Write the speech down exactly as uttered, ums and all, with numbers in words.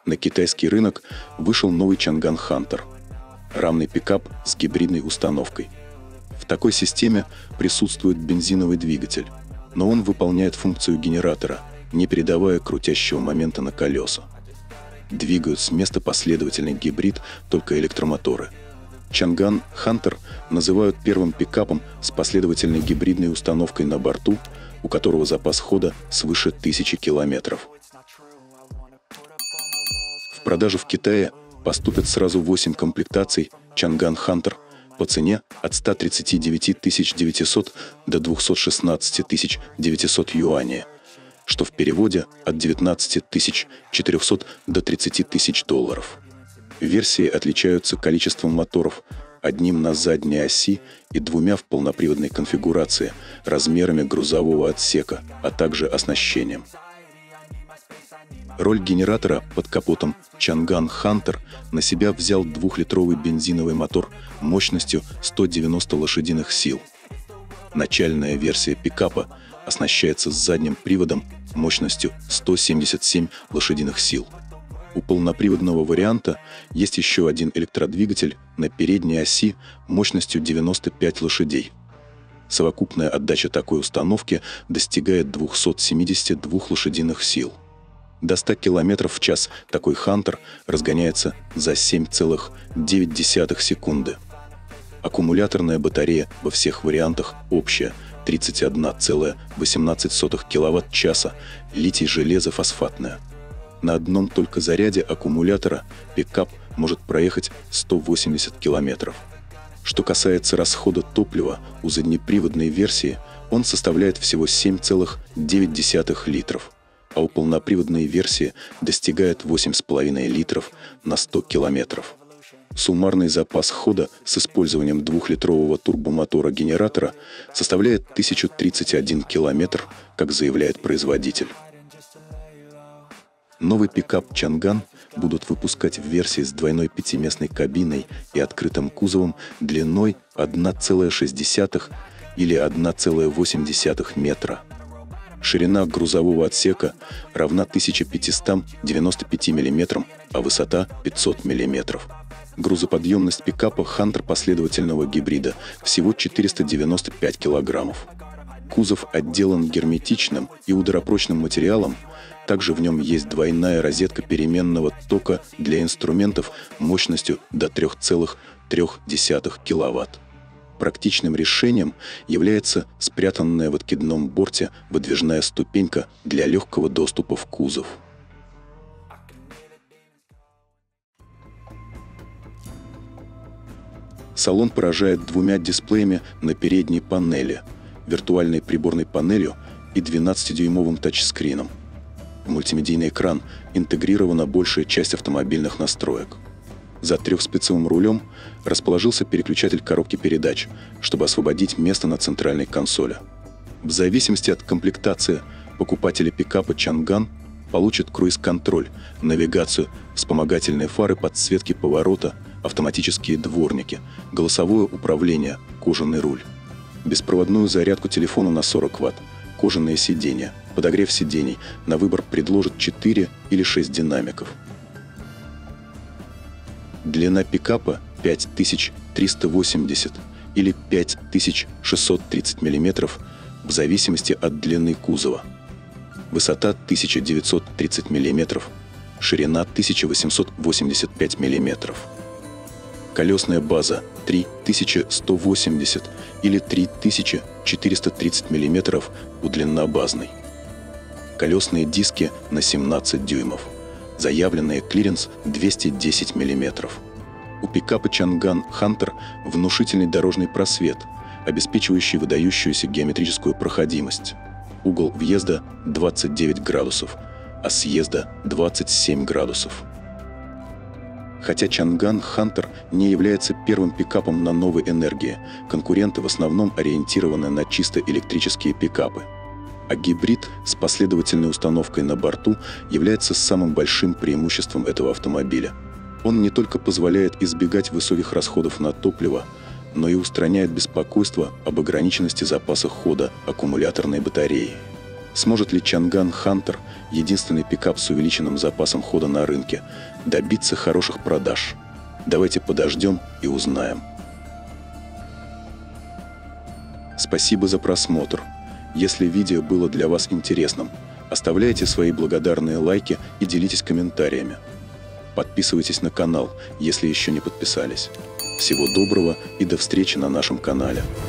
На китайский рынок вышел новый Чанган Хантер – рамный пикап с гибридной установкой. В такой системе присутствует бензиновый двигатель, но он выполняет функцию генератора, не передавая крутящего момента на колеса. Двигают с места последовательный гибрид только электромоторы. Чанган Хантер называют первым пикапом с последовательной гибридной установкой на борту, у которого запас хода свыше тысячи километров. В продажу в Китае поступят сразу восемь комплектаций Чанган Хантер по цене от ста тридцати девяти тысяч девятисот до двухсот шестнадцати тысяч девятисот юаней, что в переводе от девятнадцати тысяч четырехсот до тридцати тысяч долларов. Версии отличаются количеством моторов, одним на задней оси и двумя в полноприводной конфигурации, размерами грузового отсека, а также оснащением. Роль генератора под капотом Чанган Хантер на себя взял двухлитровый бензиновый мотор мощностью сто девяносто лошадиных сил. Начальная версия пикапа оснащается задним приводом мощностью сто семьдесят семь лошадиных сил. У полноприводного варианта есть еще один электродвигатель на передней оси мощностью девяносто пять лошадей. Совокупная отдача такой установки достигает двухсот семидесяти двух лошадиных сил. До ста километров в час такой Хантер разгоняется за семь целых девять десятых секунды. Аккумуляторная батарея во всех вариантах общая – тридцать одна целая восемнадцать сотых киловатт-часа, литий-железо-фосфатная. На одном только заряде аккумулятора пикап может проехать сто восемьдесят километров. Что касается расхода топлива, у заднеприводной версии он составляет всего семь целых девять десятых литров, а у полноприводной версии достигает восемь целых пять десятых литров на сто километров. Суммарный запас хода с использованием двухлитрового турбомотора генератора составляет тысячу тридцать один километр, как заявляет производитель. Новый пикап Чанган будут выпускать в версии с двойной пятиместной кабиной и открытым кузовом длиной одна целая шесть десятых или одна целая восемь десятых метра. Ширина грузового отсека равна тысяче пятистам девяноста пяти миллиметрам, а высота пятьсот миллиметров. Грузоподъемность пикапа Хантер последовательного гибрида всего четыреста девяносто пять килограммов. Кузов отделан герметичным и ударопрочным материалом. Также в нем есть двойная розетка переменного тока для инструментов мощностью до трёх целых трёх десятых киловатт. Практичным решением является спрятанная в откидном борте выдвижная ступенька для легкого доступа в кузов. Салон поражает двумя дисплеями на передней панели, виртуальной приборной панелью и двенадцатидюймовым тачскрином. В мультимедийный экран интегрирована большая часть автомобильных настроек. За трехспицевым рулем расположился переключатель коробки передач, чтобы освободить место на центральной консоли. В зависимости от комплектации покупатели пикапа Чанган получат круиз-контроль, навигацию, вспомогательные фары подсветки поворота, автоматические дворники, голосовое управление, кожаный руль, беспроводную зарядку телефона на сорок ватт, кожаные сиденья, подогрев сидений, на выбор предложат четыре или шесть динамиков. Длина пикапа пять тысяч триста восемьдесят или пять тысяч шестьсот тридцать миллиметров в зависимости от длины кузова. Высота тысяча девятьсот тридцать миллиметров, ширина тысяча восемьсот восемьдесят пять миллиметров. Колесная база три тысячи сто восемьдесят или три тысячи четыреста тридцать миллиметров у длиннобазной. Колесные диски на семнадцать дюймов. Заявленный клиренс двести десять миллиметров. У пикапа Чанган Хантер внушительный дорожный просвет, обеспечивающий выдающуюся геометрическую проходимость. Угол въезда двадцать девять градусов, а съезда двадцать семь градусов. Хотя Чанган Хантер не является первым пикапом на новой энергии, конкуренты в основном ориентированы на чисто электрические пикапы. А гибрид с последовательной установкой на борту является самым большим преимуществом этого автомобиля. Он не только позволяет избегать высоких расходов на топливо, но и устраняет беспокойство об ограниченности запаса хода аккумуляторной батареи. Сможет ли Чанган Хантер, единственный пикап с увеличенным запасом хода на рынке, добиться хороших продаж? Давайте подождем и узнаем. Спасибо за просмотр. Если видео было для вас интересным, оставляйте свои благодарные лайки и делитесь комментариями. Подписывайтесь на канал, если еще не подписались. Всего доброго и до встречи на нашем канале.